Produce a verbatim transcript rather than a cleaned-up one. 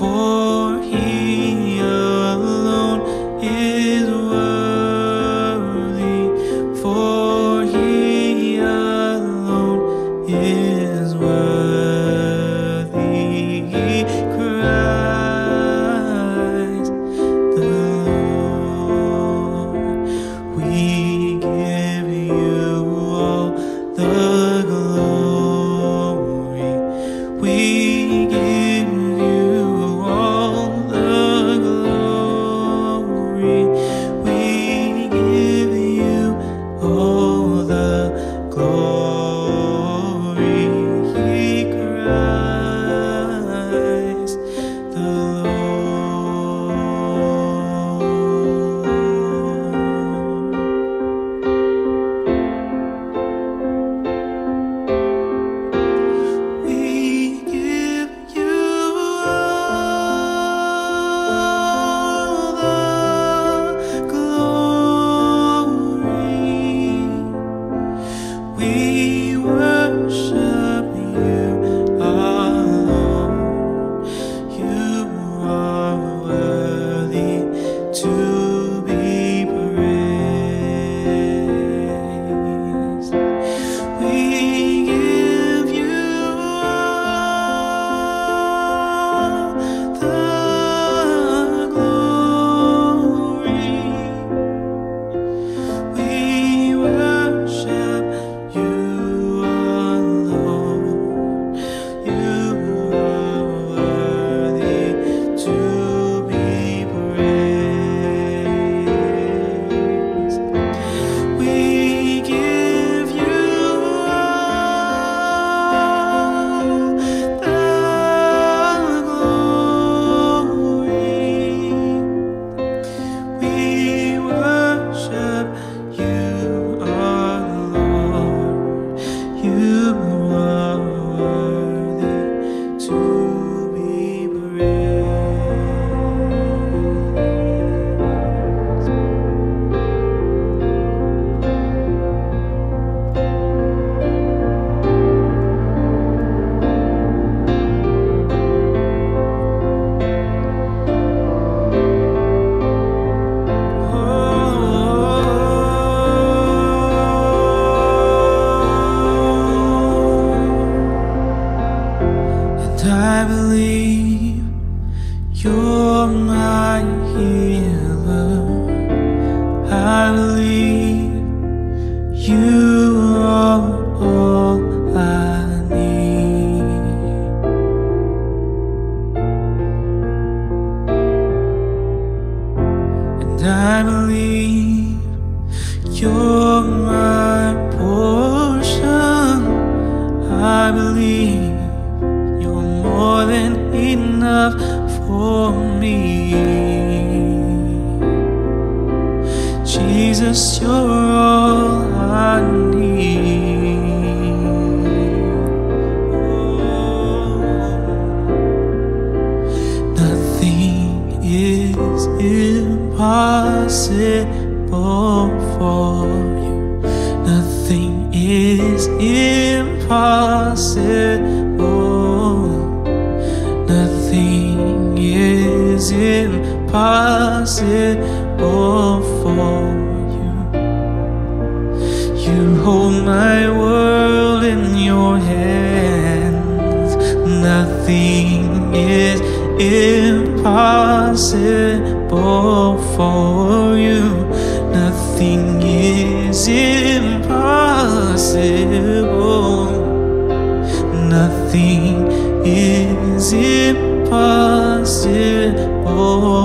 for He alone is worthy, for He alone is worthy. Christ the Lord, we give You all the glory. We give You all the glory. We give You all the glory. Christ the We worship You alone. You are worthy to be praised. We give You all the glory. We worship You alone. You are worthy to be praised. We give You all the glory. We worship You alone. You are worthy to be And I believe You're my healer. I believe You are all I need. And I believe You're my portion. I believe You're more than enough for me. Jesus, You're all I need. Oh, nothing is impossible for You. Nothing is impossible. Nothing is impossible for You. You hold my world in Your hands. Nothing is impossible for You. Nothing is impossible. Nothing is impossible